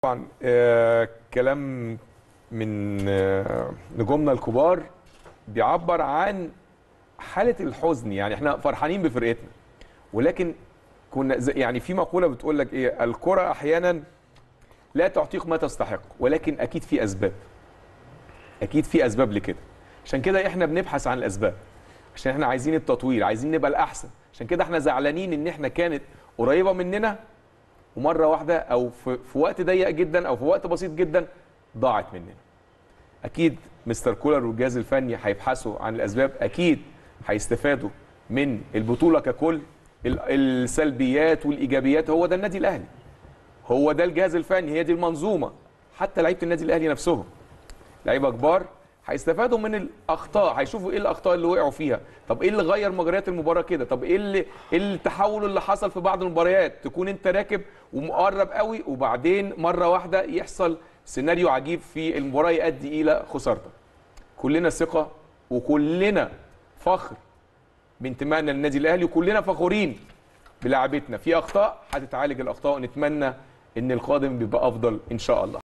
طبعا كلام من نجومنا الكبار بيعبر عن حالة الحزن. يعني احنا فرحانين بفرقتنا، ولكن كنا يعني في مقولة بتقول لك ايه، الكرة احيانا لا تعطيك ما تستحق، ولكن اكيد في اسباب، اكيد في اسباب لكده. عشان كده احنا بنبحث عن الاسباب، عشان احنا عايزين التطوير، عايزين نبقى الاحسن. عشان كده احنا زعلانين ان احنا كانت قريبة مننا ومره واحده او في وقت ضيق جدا او في وقت بسيط جدا ضاعت مننا. اكيد مستر كولر والجهاز الفني هيبحثوا عن الاسباب، اكيد هيستفادوا من البطوله ككل، السلبيات والايجابيات. هو ده النادي الاهلي، هو ده الجهاز الفني، هي دي المنظومه. حتى لعيبه النادي الاهلي نفسهم لعيبه كبار هيستفادوا من الاخطاء، هيشوفوا ايه الاخطاء اللي وقعوا فيها، طب ايه اللي غير مجريات المباراه كده، طب ايه التحول اللي حصل في بعض المباريات، تكون انت راكب ومقرب قوي وبعدين مره واحده يحصل سيناريو عجيب في المباراه يؤدي الى خسارتك. كلنا ثقه وكلنا فخر بانتمائنا للنادي الاهلي، وكلنا فخورين بلاعبتنا. في اخطاء هتتعالج الاخطاء، ونتمنى ان القادم بيبقى افضل ان شاء الله.